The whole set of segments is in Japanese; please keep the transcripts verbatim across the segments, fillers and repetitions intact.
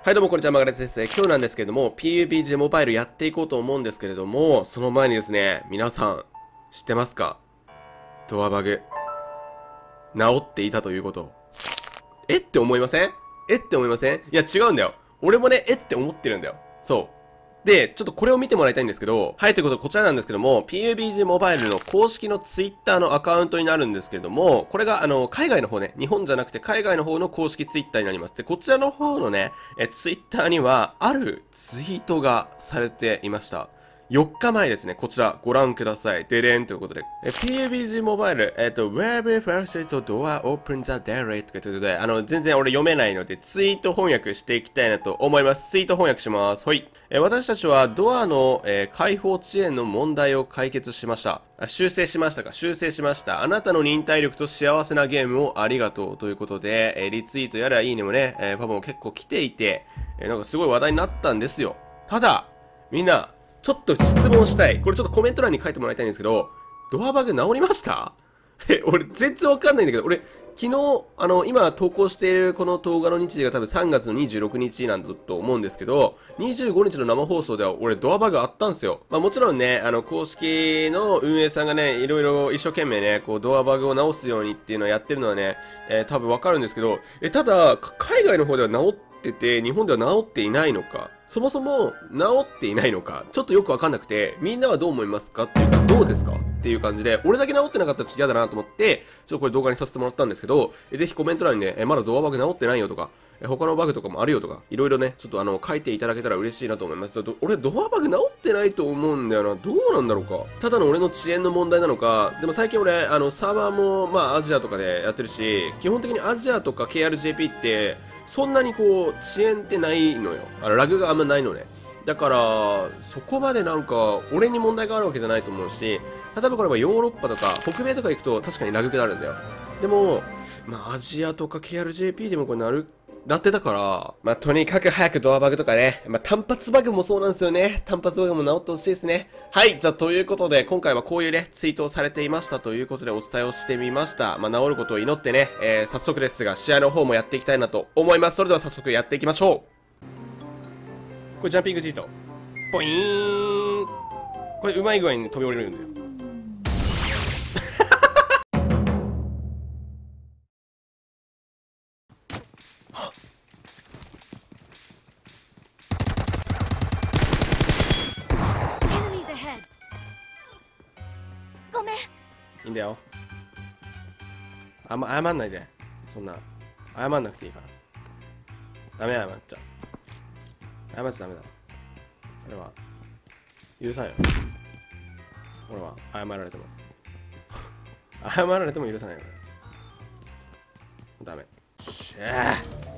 はい、どうもこんにちは、マガレツです。今日なんですけれども、ピーユービージー モバイルやっていこうと思うんですけれども、その前にですね、皆さん、知ってますか？ドアバグ、治っていたということ。えって思いません？えって思いません？いや、違うんだよ。俺もね、えって思ってるんだよ。そう。で、ちょっとこれを見てもらいたいんですけど、はい、ということでこちらなんですけども、ピーユービージー モバイルの公式のツイッターのアカウントになるんですけれども、これがあの、海外の方ね、日本じゃなくて海外の方の公式ツイッターになります。で、こちらの方のね、えツイッターには、あるツイートがされていました。よっかまえですね。こちらご覧ください。でれんということで。え ピーユービージー モバイル、えっと、Where first door open the door ということで、あの、全然俺読めないので、ツイート翻訳していきたいなと思います。ツイート翻訳します。はい。え私たちはドアの、えー、開放遅延の問題を解決しました。あ、修正しましたか？修正しました。あなたの忍耐力と幸せなゲームをありがとうということで、えー、リツイートやらいいねもね、えー、パパも結構来ていて、えー、なんかすごい話題になったんですよ。ただ、みんな、ちょっと質問したい。これちょっとコメント欄に書いてもらいたいんですけど、ドアバグ治りました？え、俺全然わかんないんだけど、俺、昨日、あの、今投稿しているこの動画の日時が多分さんがつのにじゅうろくにちなんだと思うんですけど、にじゅうごにちの生放送では俺ドアバグあったんですよ。まあもちろんね、あの、公式の運営さんがね、いろいろ一生懸命ね、こうドアバグを直すようにっていうのをやってるのはね、えー、多分わかるんですけど、え、ただ、海外の方では治ってて、日本では治っていないのか、そもそも治っていないのか、ちょっとよくわかんなくて、みんなはどう思いますかっていうか、どうですかっていう感じで、俺だけ治ってなかったらちょっと嫌だなと思って、ちょっとこれ動画にさせてもらったんですけど、えぜひコメント欄にね、えまだドアバグ治ってないよとか、え他のバグとかもあるよとか、いろいろね、ちょっとあの、書いていただけたら嬉しいなと思います。俺、ドアバグ治ってないと思うんだよな。どうなんだろうか。ただの俺の遅延の問題なのか、でも最近俺、あの、サーバーも、まあ、アジアとかでやってるし、基本的にアジアとか ケーアールジェーピー って、そんなにこう、遅延ってないのよ。あの、ラグがあんまないのね。だから、そこまでなんか、俺に問題があるわけじゃないと思うし、例えばこれはヨーロッパとか、北米とか行くと確かにラグがあるんだよ。でも、まあ、アジアとか ケーアールジェーピー でもこれなる、なってたから、まあ、とにかく早くドアバグとかね、まあ、単発バグもそうなんですよね。単発バグも直ってほしいですね。はい、じゃあ、ということで、今回はこういうね、ツイートをされていましたということでお伝えをしてみました。まあ、治ることを祈ってね、えー、早速ですが、試合の方もやっていきたいなと思います。それでは早速やっていきましょう。これジャンピングジート。ポイーン。これうまい具合に飛び降りるんだよ。 ごめん。いいいんだよ。あんま謝んないで。そんな謝んなくていいから。ダメ、謝っちゃ謝っちゃダメだ。それは許さんよ。俺は謝られても謝られても許さないよ。ダメ。しゃ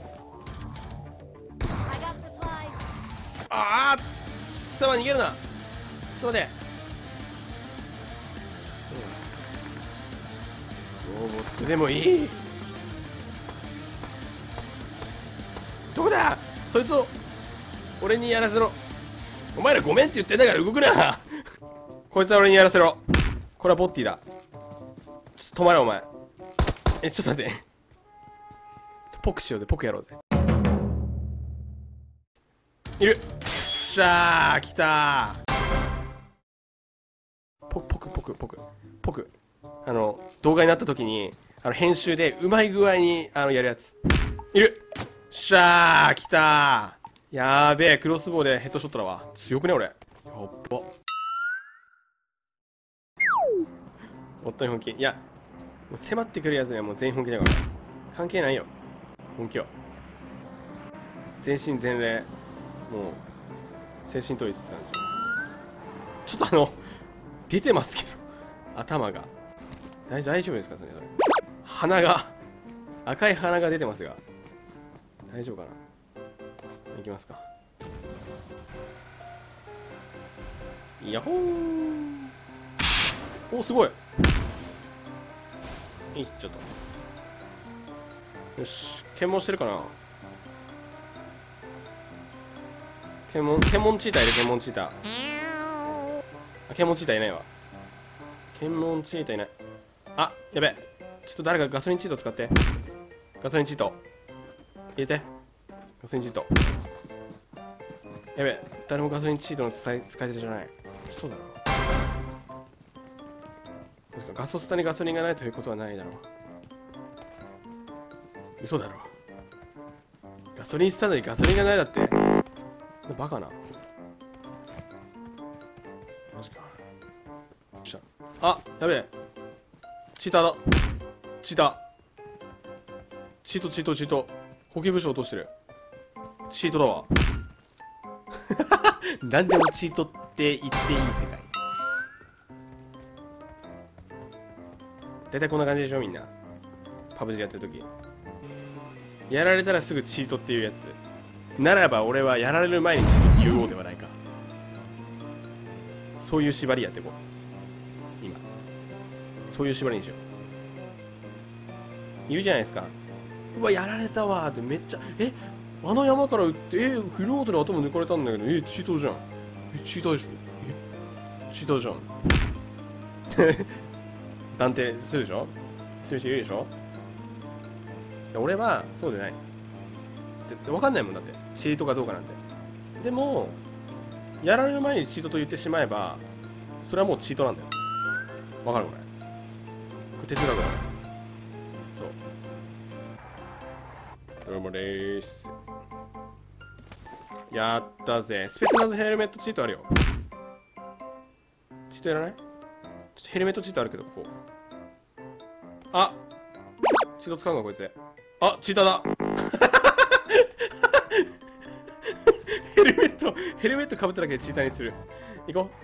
あああ、貴様逃げるな。ちょっと待て。ロボットでもいい。どこだそいつを俺にやらせろ。お前らごめんって言ってんだから動くなこいつは俺にやらせろ。これはボッティだ。ちょっと止まれお前。え、ちょっと待ってポクしようぜ。ポクやろうぜ。いる。しゃー来たー。ポポクポクポクポクあの動画になった時にあの編集でうまい具合にあのやるやついる。しゃー来たー。やーべえ、クロスボウでヘッドショットだわ。強くね俺。やっば。本当に本気。いやもう迫ってくるやつにはもう全員本気だから関係ないよ。本気よ。全身全霊。もう精神統一って感じ。ちょっとあの出てますけど頭が大大丈夫ですかそれ。それ鼻が赤い鼻が出てますが大丈夫かな。いきますか。やっほー。お、すごい。いい、ちょっとよし。検問してるかな。検問検問チーターいる。検問チーター。あ、検問チーターいないわ。検問チーターいない。あ、やべえ。ちょっと誰かガソリンチート使って。ガソリンチート入れて。 ガソリンチート。やべ、誰もガソリンチートの使い使い手じゃない。そうだろ。ガソスタにガソリンがないということはないだろう。嘘だろ。ガソリンスタンドにガソリンがないだって。バカな。マジか。あ、やべえ。チーターだ。チーター。チート、チート、チート。保険部署落としてる。チートだわ。何でもチートって言っていい世界。大体こんな感じでしょ、みんな。パブジやってるとき。やられたらすぐチートっていうやつ。ならば俺はやられる前にチートって言おうではないか。そういう縛りやっていこう。今。そういう縛りにしよう。言うじゃないですか。うわ、やられたわーってめっちゃ、え、あの山から撃って、え、フルオートで頭抜かれたんだけど、え、チートじゃん。え、チートでしょ。え、チートじゃん。断定するでしょ。する人いるでしょ。俺はそうじゃない。分かんないもんだって。チートかどうかなんて。でも、やられる前にチートと言ってしまえば、それはもうチートなんだよ。わかるこれ。これ哲学だ。そう。どうもでーす。やったぜ。スペツナズヘルメットチートあるよ。チートやらない？ちょっとヘルメットチートあるけど、ここ。あ、チート使うのかこいつ。あ、チーターだ。ヘルメット、ヘルメットかぶっただけでチーターにする。行こ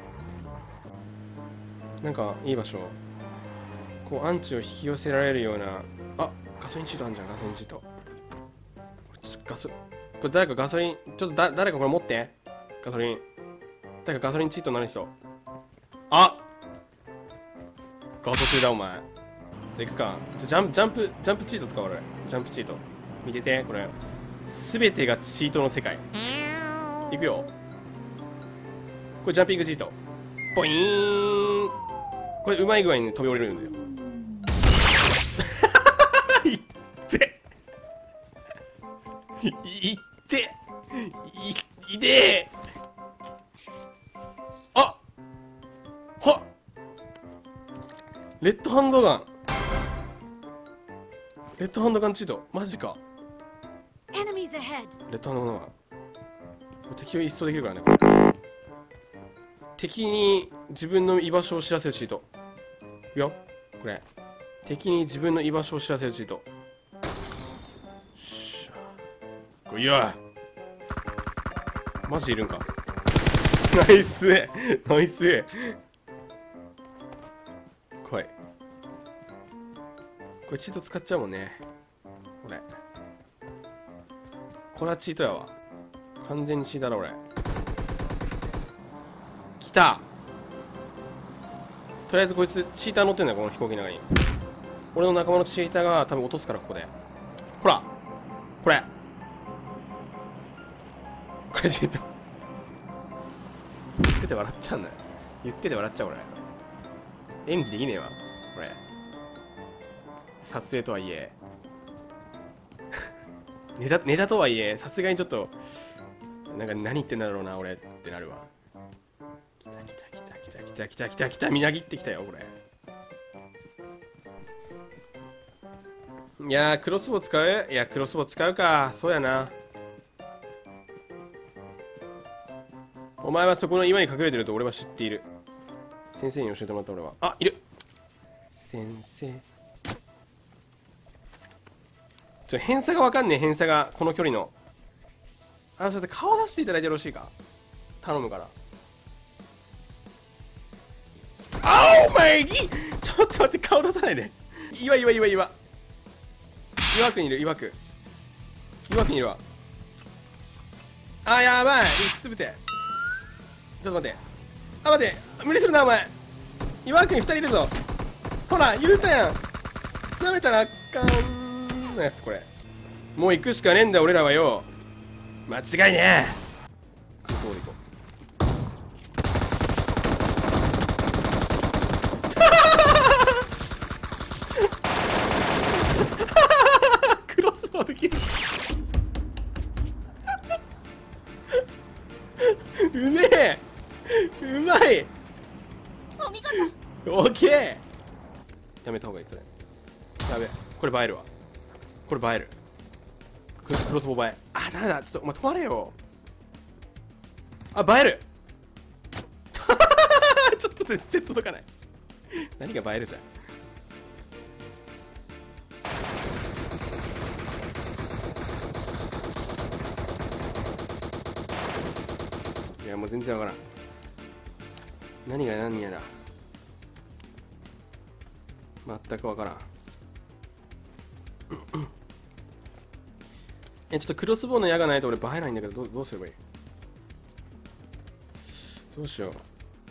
う。なんかいい場所。こうアンチを引き寄せられるような。あ、ガソリンチートあるじゃん、ガソリンチート。ガソ、これ誰かガソリン、ちょっとだ誰かこれ持って。ガソリン。誰かガソリンチートになる人。あ、ガソ中だお前。じゃあ行くか。じゃあジャンプ、ジャンプ、ジャンプチート使おう俺。ジャンプチート。見てて、これ。すべてがチートの世界。いくよ。これジャンピングチート。ポイーン。これうまい具合に飛び降りるんだよ。いっていっていいでー。あはっ、レッドハンドガン。レッドハンドガンチート。マジか。レッドハンドガン。敵を一掃できるからね、これ。敵に自分の居場所を知らせるチート。いくよ、これ。敵に自分の居場所を知らせるチート。しゃ。こいや。マジいるんか。ナイスナイス。来い。これチート使っちゃうもんね。これ。これはチートやわ。完全にチートだろ、俺。来た。とりあえずこいつチーター乗ってんだよ、この飛行機の中に。俺の仲間のチーターが多分落とすから、ここで。ほらこれこれチート。言ってて笑っちゃうんだよ。言ってて笑っちゃう、俺。演技できねえわ、これ。撮影とはいえ。ネタ、ネタとはいえ、さすがにちょっと、なんか何言ってんだろうな、俺ってなるわ。来た来た来た来た来た来た来た来た、みなぎってきたよ、これ。いやー、クロスボウ使う？いや、クロスボウ使うか。そうやな。お前はそこの岩に隠れてると俺は知っている。先生に教えてもらった俺は。あ、いる。先生。ちょ、偏差がわかんねえ、偏差が。この距離の。あ、それ顔出していただいてよろしいか。頼むから。あお前ぎちょっと待って、顔出さないで。岩岩岩岩。岩くんいる、岩くん。岩くんいるわ。あ、やばい。すべて。ちょっと待って。あ、待って。無理するな、お前。岩くん二人いるぞ。ほら、言うたやん。舐めたらあかんのやつ、これ。もう行くしかねえんだ、俺らはよ。間違いねえ。クロスボウで行こう。クロスボウできる。 うめえ、うまい。 お見事。 オッケー。やめた方がいいそれ。やべ、これ映えるわ。これ映える。ククロスボウ映え。あ、ダメだ、ちょっとお前止まれよ。あ、映える。ちょっと全然届かない。何が映えるじゃん。いや、もう全然わからん。何が何やら全くわからん。え、ちょっとクロスボウの矢がないと俺映えないんだけど、どうどうすればいい？どうしよう。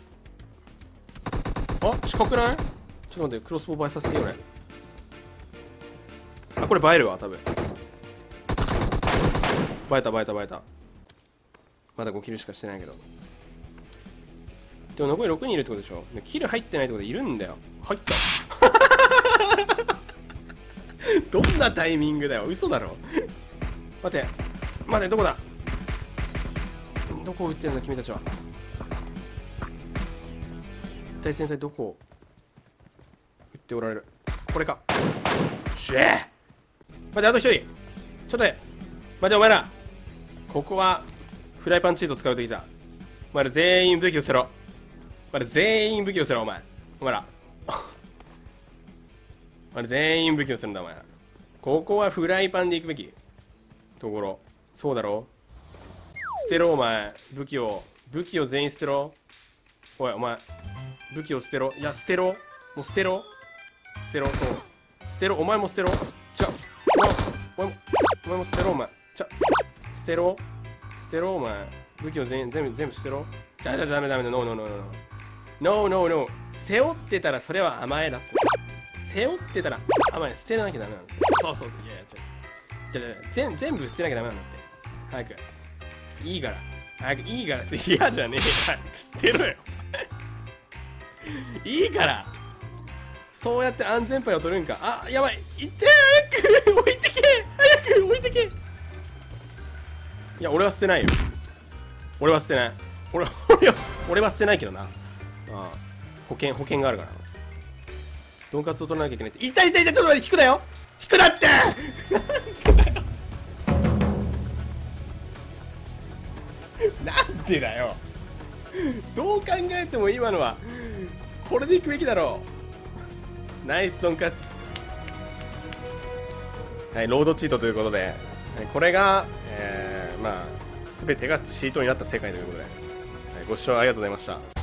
あ、近くない？ちょっと待って、クロスボウ映えさせてよね。あ、これ映えるわ、多分。映えた映えた映えた。まだごキルしかしてないけど。でも残りろくにんいるってことでしょ。キル入ってないってことでいるんだよ。入った。どんなタイミングだよ。嘘だろ。待て待て、どこだ。どこを撃ってるの君たちは。一体全体どこを撃っておられる。これか。しえ待て、あと一人。ちょっと待って、待てお前ら。ここはフライパンチート使うときだ。お前ら全員武器を捨てろ。お前ら全員武器を捨てろ。お前お前らお前ら全員武器を捨てるんだ。お前らここはフライパンで行くべきところ。そうだろ。捨てろお前。武器を武器を全員捨てろ。おいお前武器を捨てろ。いや捨てろ。もう捨てろ。捨てろ。そう捨てろ。お前も捨てろ。じゃお前もお前も捨てろ。お前じゃ捨てろ。捨てろお前。武器を全全部全部捨てろ。じゃじゃダメダメだ。ノーノーノーノーノーノーノー。背負ってたらそれは甘えだっつ。背負ってたら甘え。捨てなきゃダメなんだ。そうそうそう。いやいやじゃじゃじゃ全全部捨てなきゃダメなんだって。早くいいから早くいいから嫌じゃねえ。早く捨てろよ。いいからそうやって安全牌を取るんか。あ、やばい。いって早く置いてけ。早く置いてけ。いや俺は捨てないよ。俺は捨てない。俺俺は俺は捨てないけどな。ああ保険保険があるから。ドンカツを取らなきゃいけないって。痛い痛い痛い。ちょっと待って、引くなよ。引くなって。なんでだよ。どう考えても今のはこれでいくべきだろう。ナイスドンカツ。はい、ロードチートということで、はい、これが、えー、まあ全てがチートになった世界ということで、はい、ご視聴ありがとうございました。